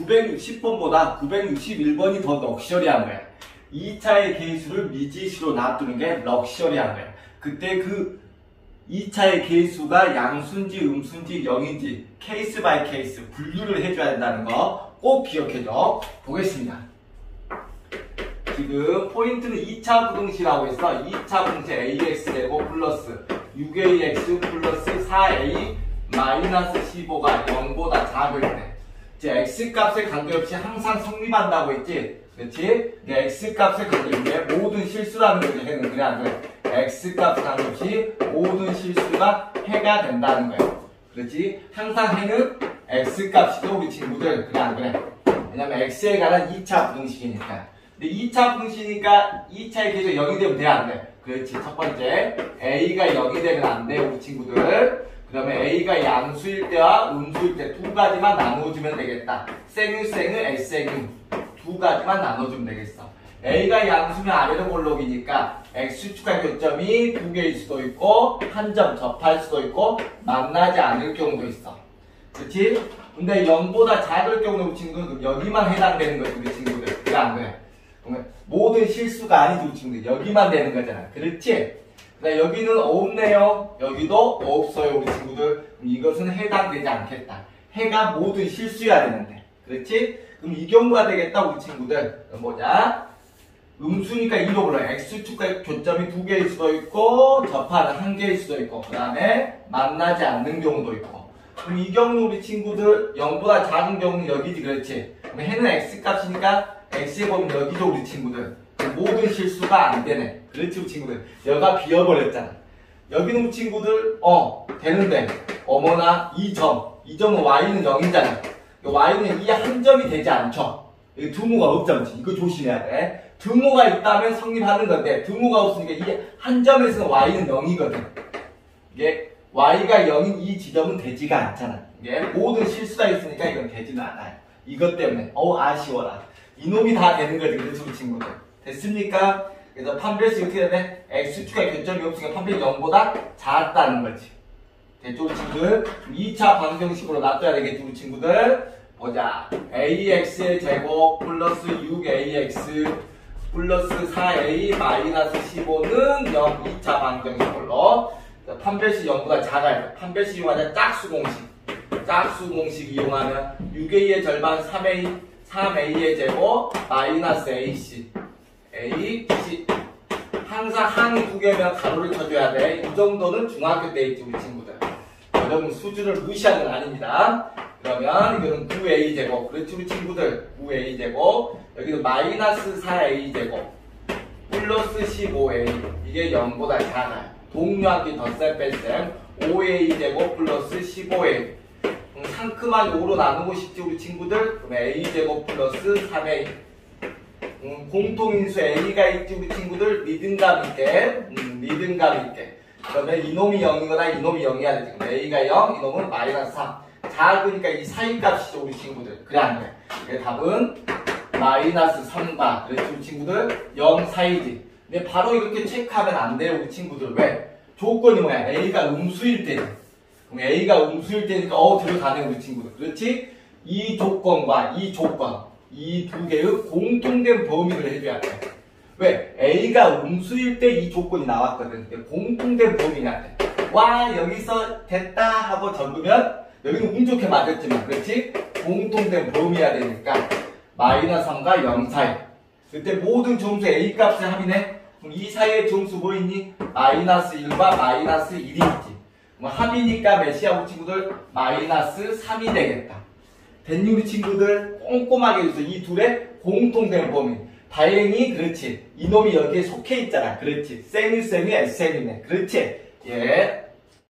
960번보다 961번이 더 럭셔리한 거야. 2차의 개수를 미지수로 놔두는 게 럭셔리한 거야. 그때 그 2차의 개수가 양수인지 음수인지 0인지 케이스 바이 케이스 분류를 해줘야 된다는 거 꼭 기억해줘. 보겠습니다. 지금 포인트는 2차 부등식이라고 해서 2차 부등식 AX제곱 플러스 6AX 플러스 4A 마이너스 15가 0보다 작을 때 이제 X값에 관계없이 항상 성립한다고 했지? 그렇지? X값에 관계없이 모든 실수라는 거지. 해는 그래 안 그래? X값에 관계없이 모든 실수가 해가 된다는 거야. 그렇지? 항상 해는 X값이죠 우리 친구들. 그래 안 그래? 왜냐면 X에 관한 2차 부등식이니까. 근데 2차 분식이니까 2차의 계수가 0이 되면 돼, 안 돼? 그렇지. 첫 번째, A가 0이 되면 안 돼, 우리 친구들. 그러면 A가 양수일 때와 음수일 때 두 가지만 나눠주면 되겠다. 생유, X생유 두 가지만 나눠주면 되겠어. A가 양수면 아래로 볼록이니까 X축과 교점이 두 개일 수도 있고 한 점 접할 수도 있고 만나지 않을 경우도 있어. 그렇지? 근데 0보다 작을 경우는 우리 친구들은 여기만 해당되는 거지, 우리 친구들. 그래, 안 그래? 모든 실수가 아니지 우리 친구들. 여기만 되는 거잖아. 그렇지? 여기는 없네요. 여기도 없어요 우리 친구들. 그럼 이것은 해당되지 않겠다. 해가 모든 실수여야 되는데. 그렇지? 그럼 이 경우가 되겠다 우리 친구들. 그럼 보자. 음수니까 2로 불러요. X축과 교점이 두 개일 수도 있고 접하는 한 개일 수도 있고 그 다음에 만나지 않는 경우도 있고. 그럼 이 경우 우리 친구들 0보다 작은 경우는 여기지. 그렇지? 그럼 해는 X값이니까 X에 보면 여기죠 우리 친구들. 모든 실수가 안 되네. 그렇지 우리 친구들. 여가 비어버렸잖아. 여기는 우리 친구들 되는데 어머나 2점은 Y는 0이잖아. Y는 이 한 점이 되지 않죠. 여기 등호가 없잖아. 이거 조심해야 돼. 등호가 있다면 성립하는 건데 등호가 없으니까 이 한 점에서는 Y는 0이거든. 이게 Y가 0인 이 지점은 되지가 않잖아. 이게 모든 실수가 있으니까 이건 되지는 않아요. 이것 때문에 아쉬워라. 이놈이 다 되는 거지, 그렇지, 우리 친구들. 됐습니까? 그래서 판별식 어떻게 되네? X축과 교점이 없으니까 판별이 0보다 작다는 거지. 됐죠, 우리 친구들? 2차 방정식으로 놔둬야 되겠지, 우리 친구들? 보자. AX의 제곱 플러스 6AX 플러스 4A 마이너스 15는 0, 2차 방정식으로. 판별식 0보다 작아요. 판별식 이용하자 짝수공식. 짝수공식 이용하면 6A의 절반 3A의 제곱 마이너스 AC 항상 항이 두 개면 가로를 쳐줘야 돼. 이 정도는 중학교 때 있지 우리 친구들. 여러분 수준을 무시하는 건 아닙니다. 그러면 이거는 9A 제곱. 그렇지 우리 친구들. 9A 제곱. 여기는 마이너스 4A 제곱 플러스 15A. 이게 0보다 작아요. 동료한테 덧셈 뺄셈 5A 제곱 플러스 15A. 상큼하게 5로 나누고 싶지 우리 친구들. 그럼 A제곱 플러스 3A. 공통인수 A가 있지 우리 친구들. 리듬감 있게. 리듬감 있게. 그러면 이놈이 0이거나 이놈이 0이어야 되지. 그럼 A가 0, 이놈은 마이너스 3. 작으니까 이 사이값이죠 우리 친구들. 그래 안 그래? 그래 답은 마이너스 3바. 그렇지 우리 친구들. 0 사이지. 근데 바로 이렇게 체크하면 안 돼요 우리 친구들. 왜? 조건이 뭐야? A가 음수일 때지. 그럼 A가 음수일 때니까 들어가네 우리 친구들. 그렇지? 이 조건과 이 조건 이 두 개의 공통된 범위를 해줘야 돼. 왜? A가 음수일 때 이 조건이 나왔거든. 공통된 범위가 돼. 와 여기서 됐다 하고 적으면 여기는 운 좋게 맞았지만 그렇지? 공통된 범위야 되니까 마이너스 3과 0 사이. 그때 모든 점수 A 값의 합이네. 그럼 이 사이의 점수 뭐 있니? 마이너스 1과 마이너스 1이 있지. 합이니까 몇이야 우리 친구들? 마이너스 3이 되겠다. 됐니 우리 친구들? 꼼꼼하게 해줘서 이 둘의 공통된 범위. 다행히 그렇지. 이놈이 여기에 속해 있잖아. 그렇지. X생이네. 그렇지. 예.